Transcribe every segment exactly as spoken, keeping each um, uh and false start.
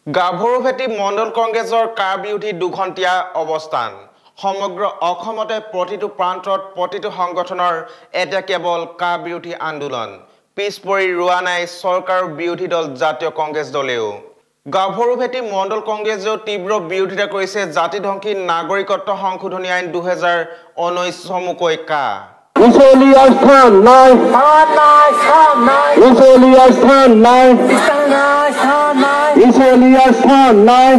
গাভৰুভেটি মণ্ডল কংগ্ৰেছৰ কাৰ বিৰোধী দুঘণ্টীয়া অৱস্থান সমগ্ৰ অসমতে প্ৰতিটো প্ৰান্তত প্ৰতিটো সংগঠনৰ এটা কেৱল কাৰ বিৰোধী আন্দোলন পিছ পৰি ৰোৱা নাই চৰকাৰৰ বিৰোধী দল জাতীয় কংগ্ৰেছ দলেও গাভৰুভেটি মণ্ডল কংগ্ৰেছেও তীব্ৰ বিৰোধিতা কৰিছে জাতিধ্বংসী নাগৰিকত্ব সংশোধনী আইন দুই হাজাৰ ঊনৈশ চমুকৈ কা মুছলিয়াৰ স্থান নাই মুছলিয়াৰ স্থান নাই মুছলিয়াৰ স্থান নাই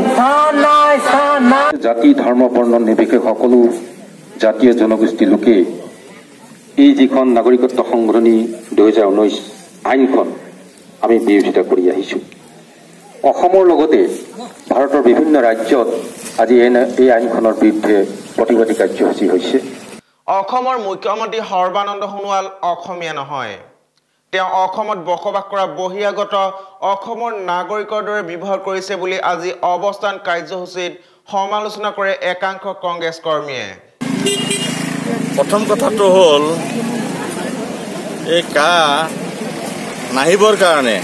জাতি ধৰ্ম বৰ্ণ নিৰ্বিশেষে সকলো জাতীয় জনগোষ্ঠী লোকে এই যিখন নাগৰিকত্ব সংশোধনী দুই হাজাৰ ঊনৈশ আইনখন আমি বিৰোধিতা কৰি আহিছো অসমৰ লগতে ভাৰতৰ বিভিন্ন ৰাজ্যত আজি এই আইনখনৰ বিৰুদ্ধে প্ৰতিবাদী কাৰ্যসূচী হৈছে অসমৰ মুখ্যমন্ত্ৰী সৰ্বানন্দ সোণোৱাল অসমীয়া নহয় তেওঁ অসমত বসবাস কৰা বহিৰাগত অসমৰ নাগৰিকৰ দৰে ব্যৱহাৰ কৰিছে বুলি আজি অৱস্থান কাৰ্যসূচীত সমালোচনা কৰে একাংশ কংগ্ৰেছ কৰ্মীয়ে প্ৰথম কথাটো হ'ল এই কা নাহিবৰ কাৰণে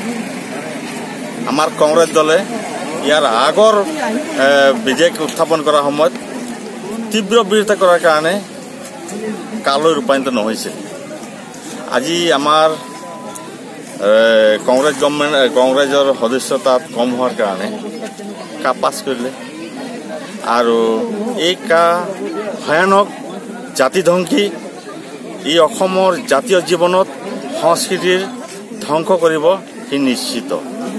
আমাৰ কংগ্ৰেছ দলে ইয়াৰ আগৰ বিজেক উত্থাপন কৰাৰ সময়ত তীব্ৰ বিৰোধিতা কৰাৰ কাৰণে কালৈ ৰূপান্তৰিত নহৈছিল আজি আমাৰ কংগ্ৰেছ গভৰ্ণমেণ্ট কংগ্ৰেছৰ সদস্যতা কম হোৱাৰ কাৰণে কা পাছ কৰিলে আৰু এই কা ভয়ানক জাতিধ্বংসী ই অসমৰ জাতীয় জীৱনত সংস্কৃতিৰ ধ্বংস কৰিব সি নিশ্চিত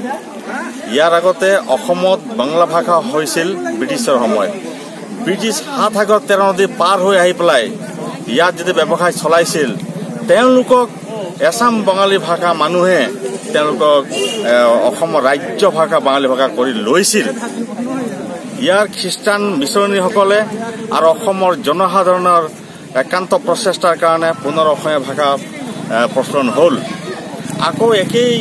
ইয়াৰ আগতে অসমত বাংলা ভাষা হৈছিল ব্ৰিটিছৰ সময়ত ব্ৰিটিছ সাত সাগৰ তেৰ নদী পাৰ হৈ আহি পেলাই ইয়াত যদি ব্যৱসায় চলাইছিল তেওঁলোকক এছাম বাঙালী ভাষা মানুহে তেওঁলোকক অসমৰ ৰাজ্য ভাষা বাঙালী ভাষা কৰি লৈছিল ইয়াৰ খ্ৰীষ্টান মিছনেৰীসকলে আৰু অসমৰ জনসাধাৰণৰ একান্ত প্ৰচেষ্টাৰ কাৰণে পুনৰ অসমীয়া ভাষা প্ৰচলন হ'ল আকৌ একেই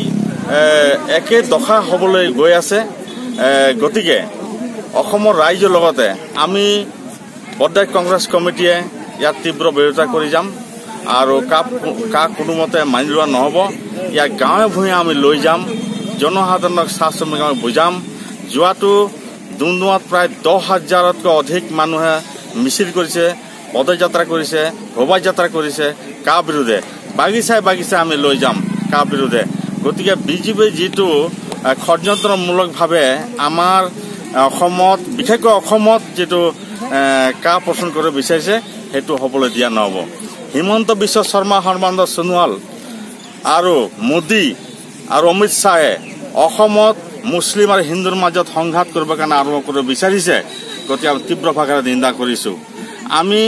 একে দশা হ'বলৈ গৈ আছে গতিকে অসমৰ ৰাইজৰ লগতে আমি প্ৰদেশ কংগ্ৰেছ কমিটিয়ে ইয়াত তীব্ৰ বিৰোধিতা কৰি যাম আৰু কাক কাক কোনোমতে মানি লোৱা নহ'ব ইয়াক গাঁৱে ভূঞে আমি লৈ যাম জনসাধাৰণক চাহ শ্ৰমিক আমি বুজাম যোৱাটো ডুমডুমাত প্ৰায় দহ হাজাৰতকৈ অধিক মানুহে মিছিল কৰিছে পদযাত্ৰা কৰিছে শোভাযাত্ৰা কৰিছে কা বিৰোধে বাগিচাই বাগিচাই আমি লৈ যাম কা বিৰোধে গতিকে বিজেপিয়ে যিটো ষড়যন্ত্ৰমূলকভাৱে আমাৰ অসমত বিশেষকৈ অসমত যিটো কা পোষণ কৰিব বিচাৰিছে সেইটো হ'বলৈ দিয়া নহ'ব হিমন্ত বিশ্ব শৰ্মা সৰ্বানন্দ সোণোৱাল আৰু মোদী আৰু অমিত শ্বাহে অসমত মুছলিম আৰু হিন্দুৰ মাজত সংঘাত কৰিবৰ কাৰণে আৰম্ভ কৰিব বিচাৰিছে গতিকে আমি তীব্ৰ ভাষাৰে নিন্দা কৰিছোঁ আমি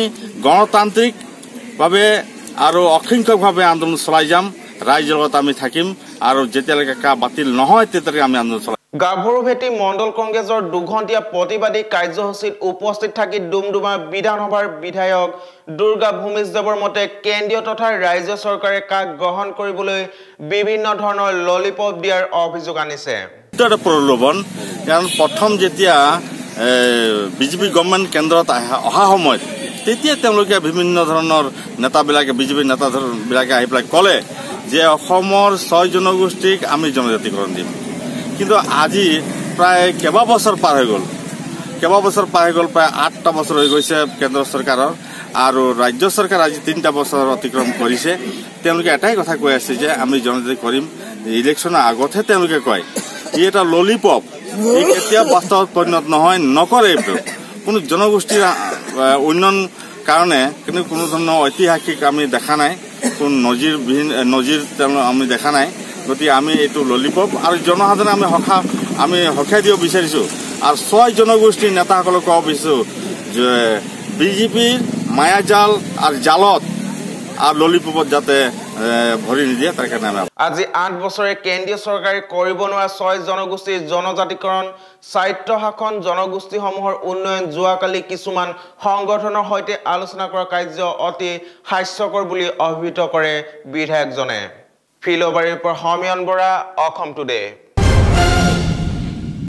গণতান্ত্ৰিকভাৱে আৰু অসংখ্যকভাৱে আন্দোলন চলাই যাম ৰাইজৰ লগত আমি থাকিম আৰু যেতিয়ালৈকে কা বাতিল নহয় তেতিয়ালৈকে আমি আন্দোলন চলাই গাভৰুভেটি মণ্ডল কংগ্ৰেছৰ দুঘণ্টীয়া প্ৰতিবাদী কাৰ্যসূচীত উপস্থিত থাকি ডুমডুমা বিধানসভাৰ বিধায়ক দুৰ্গা ভূমিজদেৱৰ মতে কেন্দ্ৰীয় তথা ৰাজ্য চৰকাৰে কাক গ্ৰহণ কৰিবলৈ বিভিন্ন ধৰণৰ ললিপপ দিয়াৰ অভিযোগ আনিছে এটা প্ৰলোভন কাৰণ প্ৰথম যেতিয়া বিজেপি গভৰ্ণমেণ্ট কেন্দ্ৰত অহা সময়ত তেতিয়া তেওঁলোকে বিভিন্ন ধৰণৰ নেতাবিলাকে বিজেপিৰ নেতাবিলাকে আহি পেলাই ক'লে যে অসমৰ ছয় জনগোষ্ঠীক আমি জনজাতিকৰণ দিম কিন্তু আজি প্ৰায় কেইবা বছৰ পাৰ হৈ গ'ল কেইবা বছৰ পাৰ হৈ গ'ল প্ৰায় আঠটা বছৰ হৈ গৈছে কেন্দ্ৰ চৰকাৰৰ আৰু ৰাজ্য চৰকাৰ আজি তিনিটা বছৰ অতিক্ৰম কৰিছে তেওঁলোকে এটাই কথা কৈ আছে যে আমি জনজাতি কৰিম ইলেকশ্যনৰ আগতহে তেওঁলোকে কয় ই এটা ললিপপ ই কেতিয়া বাস্তৱত পৰিণত নহয় নকৰে এইটো কোনো জনগোষ্ঠীৰ উন্নয়ন কাৰণে কিন্তু কোনো ধৰণৰ ঐতিহাসিক আমি দেখা নাই কোনো নজিৰ নজিৰ আমি দেখা নাই গতিকে আমি এইটো ললিপপ আৰু জনসাধাৰণে আমি সখা আমি সখাই দিব বিচাৰিছোঁ আৰু ছয় জনগোষ্ঠীৰ নেতাসকলক ক'ব বিচাৰিছোঁ যে বিজেপিৰ মায়াজাল আৰু জালত আৰু ললিপপত যাতে ভৰি নিদিয়ে তাৰ কাৰণে আমি আজি আঠ বছৰে কেন্দ্ৰীয় চৰকাৰে কৰিব নোৱাৰা ছয় জনগোষ্ঠীৰ জনজাতিকৰণ স্বায়ত্ত শাসন জনগোষ্ঠীসমূহৰ উন্নয়ন যোৱাকালি কিছুমান সংগঠনৰ সৈতে আলোচনা কৰা কাৰ্য অতি হাস্যকৰ বুলি অভিহিত কৰে বিধায়কজনে ফিলবাৰীৰ পৰা হমিয়ন বৰা অসম টুডে।